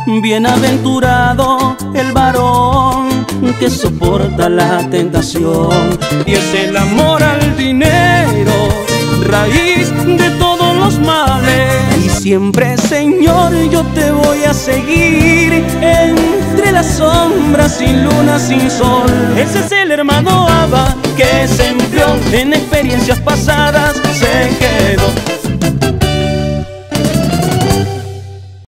Bienaventurado el varón que soporta la tentación. Y es el amor al dinero, raíz de todos los males. Y siempre, Señor, yo te voy a seguir entre las sombras, sin luna, sin sol. Ese es el hermano Abba que se empleó en experiencias pasadas, se quedó